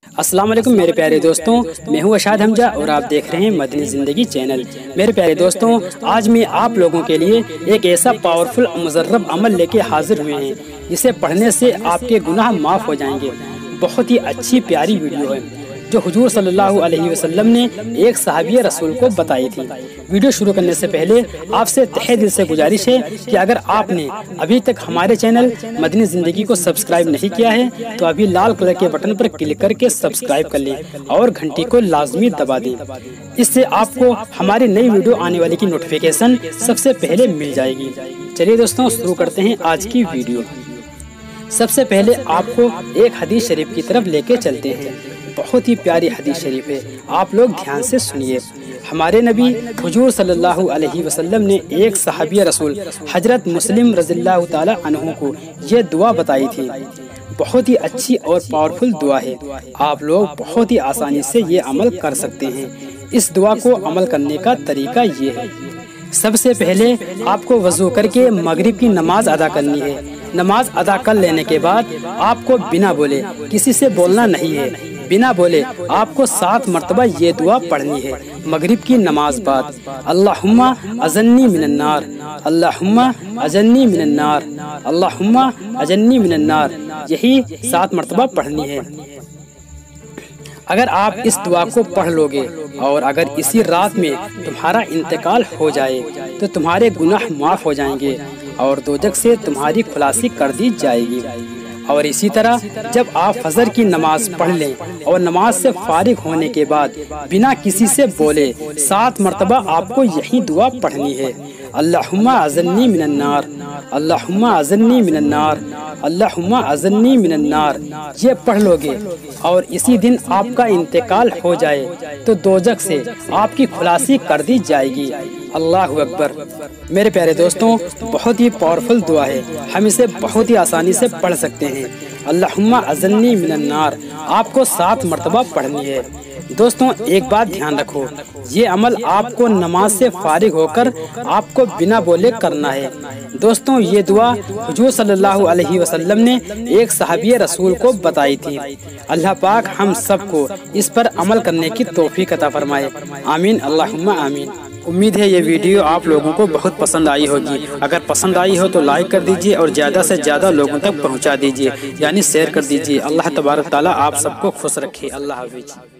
السلام علیکم میرے پیارے دوستوں، میں ہوں اشاد حمزہ اور آپ دیکھ رہے ہیں مدنی زندگی چینل۔ میرے پیارے دوستوں، آج میں آپ لوگوں کے لیے ایک ایسا پاورفل مجرب عمل لے کے حاضر ہوئے ہیں جسے پڑھنے سے آپ کے گناہ معاف ہو جائیں گے۔ بہت ہی اچھی پیاری ویڈیو ہے جو حضور صلی اللہ علیہ وسلم نے ایک صحابی رسول کو بتائی تھی۔ ویڈیو شروع کرنے سے پہلے آپ سے تہہ دل سے گزارش ہے کہ اگر آپ نے ابھی تک ہمارے چینل مدنی زندگی کو سبسکرائب نہیں کیا ہے تو ابھی لال کلر کے بٹن پر کلک کر کے سبسکرائب کر لیں اور گھنٹی کو لازمی دبا دیں۔ اس سے آپ کو ہماری نئی ویڈیو آنے والی کی نوٹیفیکیشن سب سے پہلے مل جائے گی۔ چلیے دوستوں، شروع کرتے ہیں آج کی ویڈیو۔ سب سے پہلے آپ کو ایک حدیث شریف کی طرف لے کے چلتے ہیں۔ بہت ہی پیاری حدیث شریف ہے، آپ لوگ دھیان سے سنیے۔ ہمارے نبی حضور صلی اللہ علیہ وسلم نے ایک صحابی رسول حضرت مسلم رضی اللہ تعالی عنہ کو یہ دعا بتائی تھی۔ بہت ہی اچھی اور پاورفل دعا ہے، آپ لوگ بہت ہی آسانی سے یہ عمل کر سکتے ہیں۔ اس دعا کو عمل کرنے کا طریقہ یہ ہے، سب سے پہلے آپ کو وضو کر کے مغرب کی نماز ادا کرنی ہے۔ نماز ادا کر لینے کے بعد آپ کو بنا بولے، کسی سے بولنا نہیں ہے، بنا بولے آپ کو 7 مرتبہ یہ دعا پڑھنی ہے مغرب کی نماز بعد۔ اللہم اجرنی من النار، اللہم اجرنی من النار، اللہم اجرنی من النار، یہی 7 مرتبہ پڑھنی ہے۔ اگر آپ اس دعا کو پڑھ لو گے اور اگر اسی رات میں تمہارا انتقال ہو جائے تو تمہارے گناہ معاف ہو جائیں گے اور دوزخ سے تمہاری خلاصی کر دی جائے گی۔ اور اسی طرح جب آپ فجر کی نماز پڑھ لیں اور نماز سے فارغ ہونے کے بعد بنا کسی سے بولے 7 مرتبہ آپ کو یہی دعا پڑھنی ہے، اللہم اجرنی من النار، اللہم اجرنی من النار، اللہم اجرنی من النار۔ یہ پڑھ لو گے اور اسی دن آپ کا انتقال ہو جائے تو دوزخ سے آپ کی خلاصی کر دی جائے گی۔ اللہ اکبر۔ میرے پیارے دوستوں، بہت ہی پاورفل دعا ہے، ہم اسے بہت ہی آسانی سے پڑھ سکتے ہیں۔ اللہم اجرنی من النار آپ کو 7 مرتبہ پڑھنی ہے۔ دوستوں، ایک بات دھیان رکھو، یہ عمل آپ کو نماز سے فارغ ہو کر آپ کو بنا بولے کرنا ہے۔ دوستوں، یہ دعا حضور صلی اللہ علیہ وسلم نے ایک صحابی رسول کو بتائی تھی۔ اللہ پاک ہم سب کو اس پر عمل کرنے کی توفیق عطا فرمائے، آمین اللہم آمین۔ امید ہے یہ ویڈیو آپ لوگوں کو بہت پسند آئی ہوگی۔ اگر پسند آئی ہو تو لائک کر دیجئے اور زیادہ سے زیادہ لوگوں تک پہنچا دیجئے، یعنی شیئر کر دیجئے۔ اللہ تبارک تعالیٰ آپ سب کو خوش رکھے۔ اللہ حافظ۔